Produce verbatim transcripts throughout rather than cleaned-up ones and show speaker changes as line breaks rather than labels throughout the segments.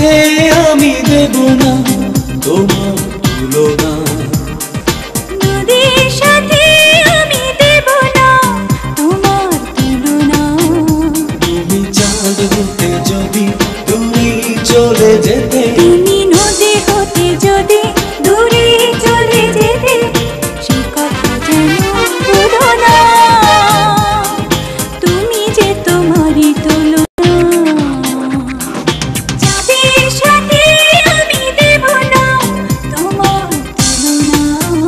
সাথে আমি দেব না তোমার তুলনা।
নদীর সাথে আমি দেব না তোমার তুলনা।
তুমি চাঁদ হতে যদি দূরে চলে যেতে,
তুমি নদী হতে যদি দূরে চলে যেতে, সে কথা যেন ভুলো না। তুমি যে তোমারই তুলনা। চাঁদের সাথে আমি দেব না তোমার তুলনা।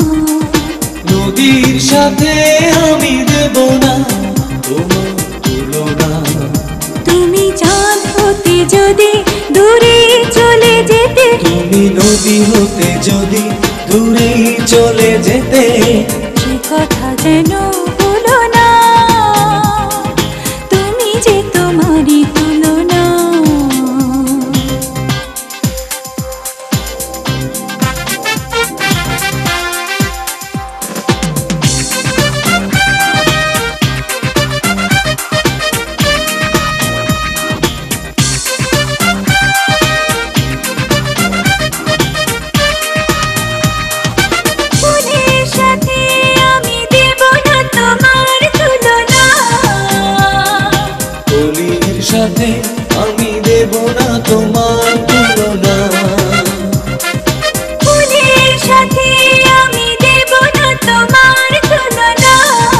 নদীর সাথে আমি দেব না তোমার তুলনা।
তুমি চাঁদ হতে যদি দূরে চলে যেতে,
তুমি নদী হতে যদি দূরে চলে যেতে,
সে কথা যেন ভুলো না। তুমি যে তোমারই তুলনা। ফুলের সাথে আমি দেব না তোমার তুলনা।
কলির সাথে আমি দেব না তোমার তুলনা।
ফুলের সাথে আমি দেব না তোমার তুলনা।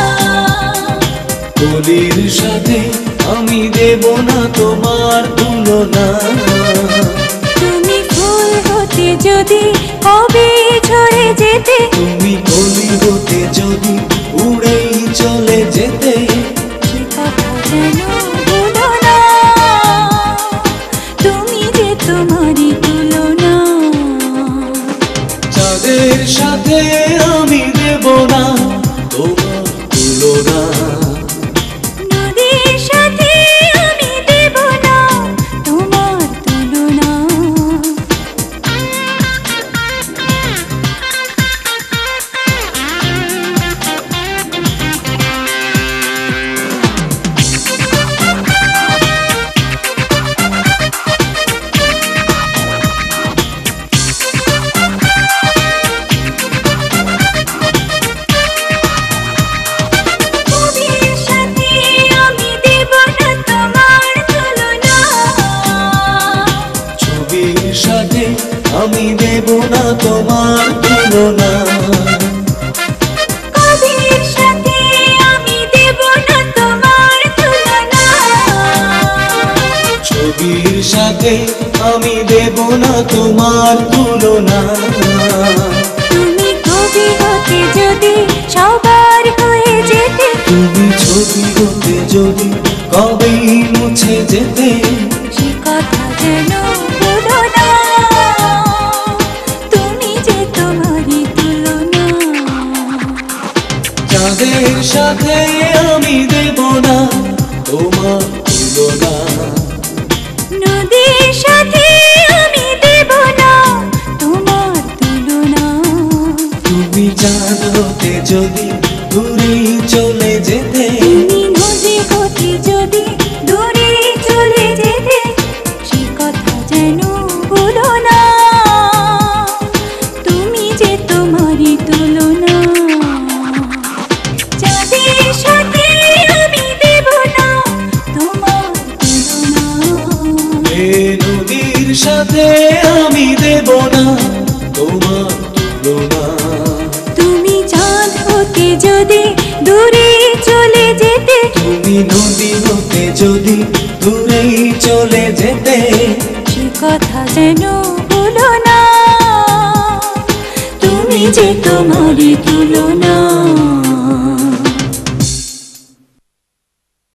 কলির সাথে আমি দেব না তোমার তুলনা।
তুমি ফুল হতে যদি কবে ঝরে যেতে,
তুমি কলি হতে যদি উড়েই চলে যেতে,
সে কথা যেন ভুলো না। তুমি যে তোমারই তুলনা।
চাঁদের সাথে আমি দেব না তোমার তুলনা।
নদীর সাথে আমি দেব না তোমার তুলনা। ছবির সাথে আমি দেব না তোমার তুলনা।
ছবির সাথে আমি দেব না তোমার তুলনা।
কবির সাথে আমি দেব না তোমার তুলনা।
ছবির সাথে আমি দেব না তোমার তুলনা।
তুমি কবি হতে যদি সবার হয়ে যেতে,
তুমি ছবি হতে যদি কবেই মুছে যেতে,
সে কথা যেন ভুলো না। তুমি যে তোমারই তুলনা।
চাঁদের সাথে আমি দেব না তোমার তুলনা।
নদীর সাথে আমি দেব না তোমার তুলনা।
তুমি চাঁদ হতে যদি দূরে চলে যেতে,
তুমি নদী হতে যদি দূরে চলে যেতে, সে কথা যেন ভুলো না। তুমি যে তোমারই তুলনা। চাঁদের সাথে আমি দেব না তোমার তুলনা।
এ নদীর সাথে আমি দেব না তোমার তুলনা।
তুমি চাঁদ হতে যদি দূরে চলে যেতে,
তুমি নদী হতে যদি দূরেই চলে যেতে,
সে কথা যেন ভুলো না। তুমি যে তোমারই তুলনা।